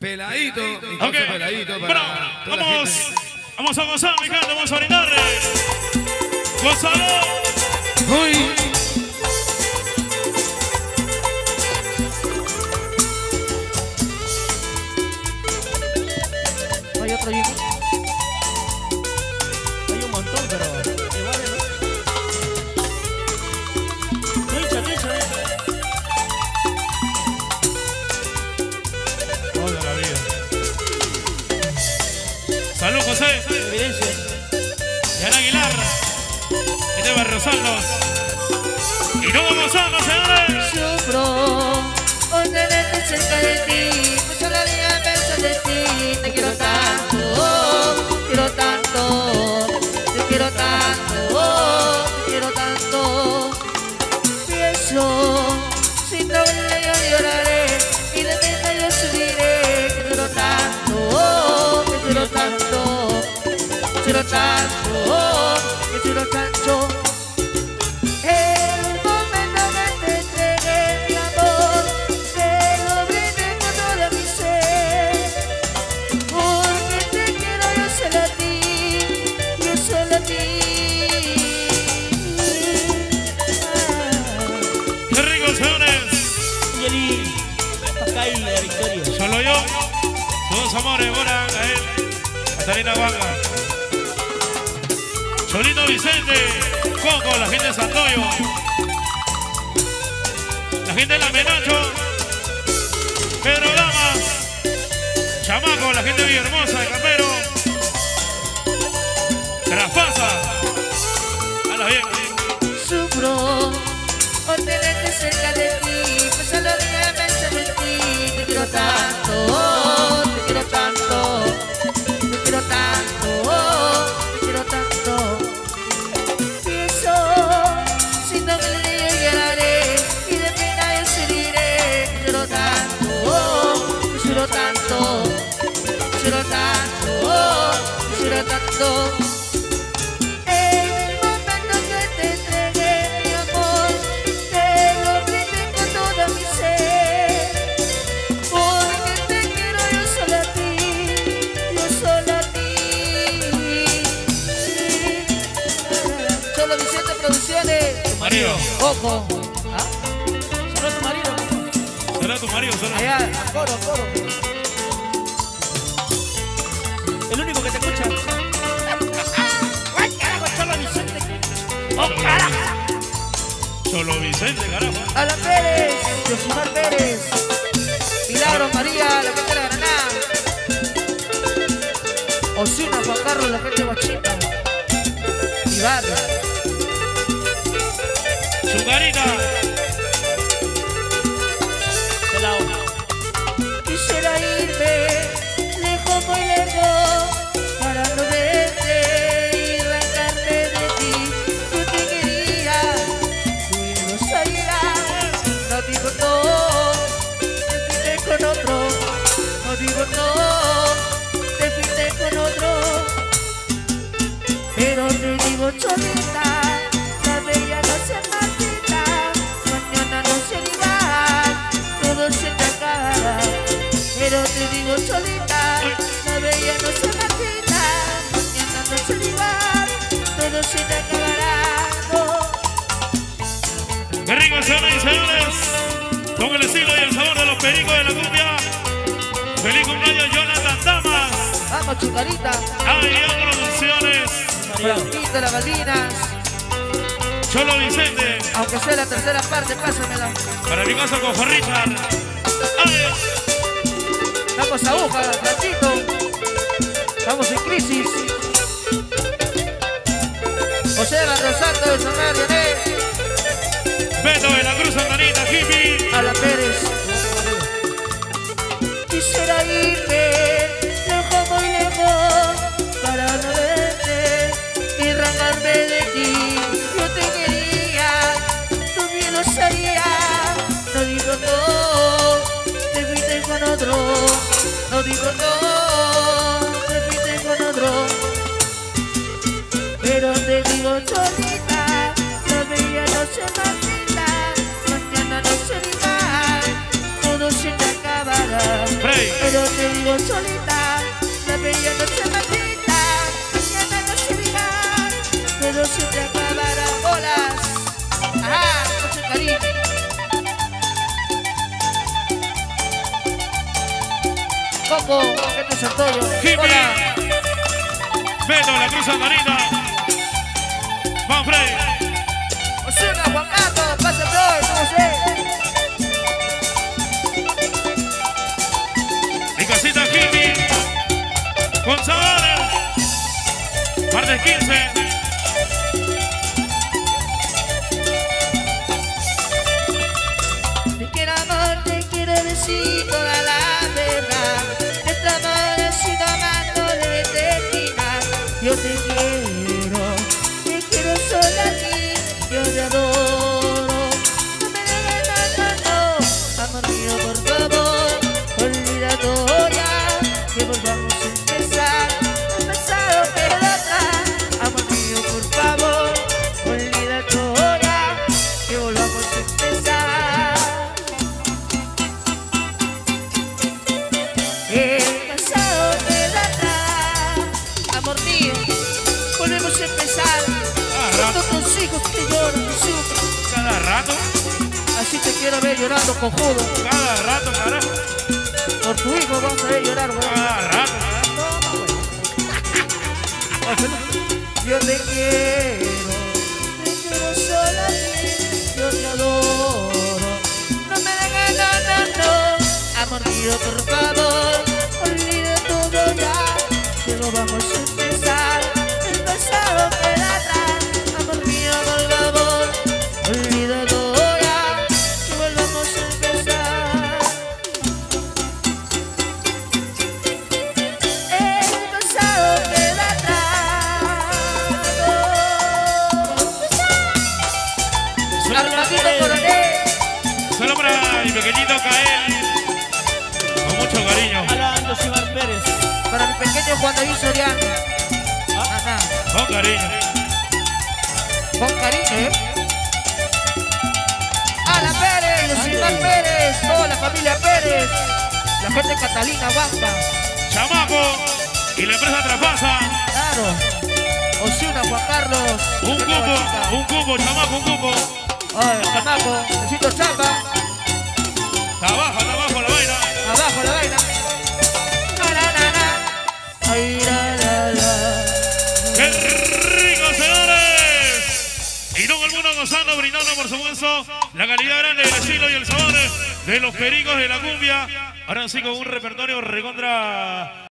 Peladito. Ok, Peladito bueno, vamos a gozar, mi gente, vamos a brindarle. ¡Gonzalo! Uy. ¿No hay otro Jimmy? Hay un montón, pero igual, ¿no? Nicha. Toda la vida. Salud, José. Evidencia. Yana Aguilar. Este es Barrio Saldos. Y no vamos a señores. Sufro por tenerte cerca de ti, pues solo día pienso de ti. Te quiero tanto, te quiero tanto. Pienso, sin doble yo lloraré y de pena yo subiré. Te quiero tanto, te quiero tanto, te quiero tanto, te quiero tanto. Solo yo, todos amores, Bora, a él, Catalina Vaga, Cholito Vicente, Coco, la gente de Santoyo, la gente de La Menacho, Pedro Damas, Chamaco, la gente de Villahermosa, de Campero, Traspasa, hala bien. Sufro por tenerte cerca de ti, pues solo día pienso en ti. Te quiero tanto, te quiero tanto, te quiero tanto, te quiero tanto. Pienso, sin doble yo lloraré y de pena yo seguiré. Te quiero tanto, te quiero tanto, te quiero tanto, te quiero tanto. Marido. Coco. ¿Ah? ¿Solo tu marido? ¿Será tu marido? ¿Solo? Allá, coro. El único que te escucha. ¡Ay, carajo, Cholo Vicente! ¡Oh, carajo! Cholo Vicente, carajo. Alan Pérez, Josimar Pérez, Milagros María, la gente de la Granada, Osuna, Juan Carlos, la gente de Bachita, Ibarra. Su carita. Quisiera irme lejos, muy lejos, para no verte y arrancarte de ti. Yo te quería, tú bien lo sabías. No digo no, te fuiste con otro. No digo no, te fuiste con otro. Pero te digo cholita, la bella no se marchita, mañana no se irá, todo se te acabará. Pero te digo cholita, la bella no se marchita, mañana no se irá, todo se te acabará. No. ¡Qué rico, señoras y señores! Con el estilo y el sabor de los pericos de la cumbia. ¡Feliz cumpleaños, Jonathan Damas! Vamos, chucarita. ¡Ay, Producciones! Franquito, las Malvinas. Cholo Vicente. Aunque sea la tercera parte, pásamela. Para mi casa, Cojo Richard. ¡Ay! Vamos a aguja, Franquito. Estamos en crisis. José Barrio Santo de San Mario, Beto de la Cruz, Santanita, Hippie. Alan Pérez. Quisiera irme lejos, muy lejos, para no verte y arrancarme de ti. Yo te quería, tú bien lo sabías. No digo no, te fuiste con otro. No digo no, te fuiste con otro. Pero te digo cholita, la bella no se marchita, mañana no se irá, todo se te acabará. Frey. Pero te digo solita, la bella noche maldita, mañana no se dirá, pero se te acabarán bolas. Ajá, mucho cariño. Coco, este es Antonio. Hola. Beto, la Cruz Marina. Manfred. Osuna, Juan Carlos, pasa Flor, no sé. Mi casita Jimmy. Con sabores. Martes 15. Te quiero amor, te quiero decir toda la verdad. Este amor ha sido amando de terminar. Yo te quiero solo a ti, yo te adoro. No me dejes no, amor mío, por favor, olvida todo ya, que volvamos a empezar. El pasado queda atrás, amor mío, por favor, olvida todo ya, que volvamos a empezar. El pasado queda atrás, amor mío, volvemos a empezar. Cuando tus hijos te lloran, te sufren. Cada rato. Así te quiero ver llorando, cojudo. Cada rato, carajo. Por tu hijo vas a ver llorar, weón. Cada rato, carajo. Yo te quiero sola a ti, yo te adoro. No me dejes, no, amor mío, por favor, olvida todo ya, que no vamos a empezar. El pasado queda atrás, amor mío, por favor, olvida todo ya, que volvamos a empezar. El pasado queda atrás. Armadito Coronel. Solo para mi pequeñito Cael. Con mucho cariño. Alejandro Simar Pérez. Para mi pequeño Juan David Soriano. Ajá. Con cariño. Con cariño, Ala Pérez, Yosimar Pérez, toda la familia Pérez, la gente Catalina Bamba, Chamaco. Y la empresa Trapasa. claro, Osuna, Juan Carlos, Un cupo, chamaco, un cupo. ay, chamaco, necesito chamba, Está abajo la vaina. abajo la vaina, ay, ¡Qué rico, señores! Y todo el mundo gozando, brindando, por supuesto, la calidad grande del estilo y el sabor de los pericos de la cumbia. Ahora sí con un repertorio recontra...